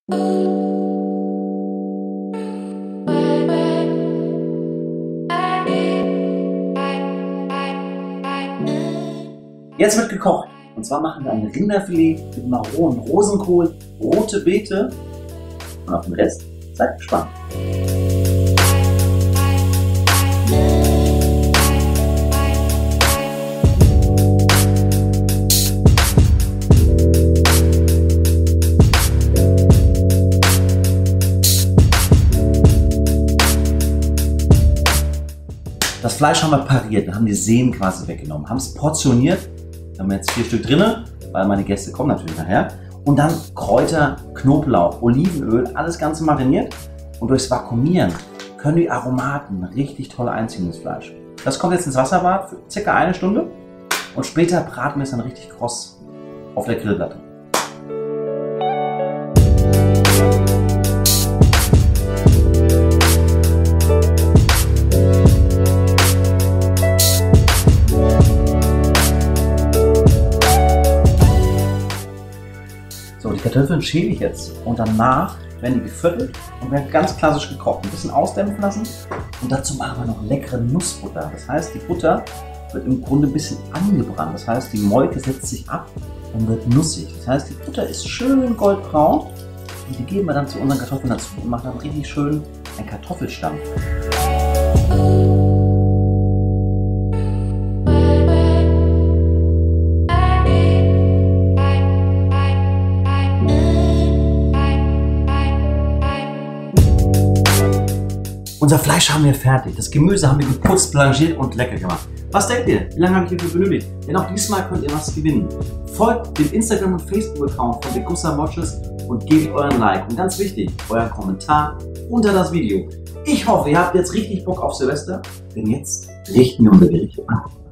Jetzt wird gekocht. Und zwar machen wir ein Rinderfilet mit Maronen, Rosenkohl, rote Beete. Und auf den Rest seid gespannt. Das Fleisch haben wir pariert, wir haben die Sehnen quasi weggenommen, haben es portioniert. Da haben wir jetzt 4 Stück drin, weil meine Gäste kommen natürlich nachher. Und dann Kräuter, Knoblauch, Olivenöl, alles Ganze mariniert. Und durchs Vakuumieren können die Aromaten richtig toll einziehen ins Fleisch. Das kommt jetzt ins Wasserbad für ca. 1 Stunde. Und später braten wir es dann richtig kross auf der Grillplatte. So, die Kartoffeln schäle ich jetzt und danach werden die geviertelt und werden ganz klassisch gekocht. Ein bisschen ausdämpfen lassen und dazu machen wir noch leckere Nussbutter. Das heißt, die Butter wird im Grunde ein bisschen angebrannt. Das heißt, die Molke setzt sich ab und wird nussig. Das heißt, die Butter ist schön goldbraun und die geben wir dann zu unseren Kartoffeln dazu und machen dann richtig schön einen Kartoffelstampf. Unser Fleisch haben wir fertig, das Gemüse haben wir geputzt, blanchiert und lecker gemacht. Was denkt ihr? Wie lange habe ich hierfür benötigt? Denn auch diesmal könnt ihr was gewinnen. Folgt dem Instagram- und Facebook-Account von Degussa Watches und gebt euren Like. Und ganz wichtig, euren Kommentar unter das Video. Ich hoffe, ihr habt jetzt richtig Bock auf Silvester, denn jetzt richten wir unser Gericht an.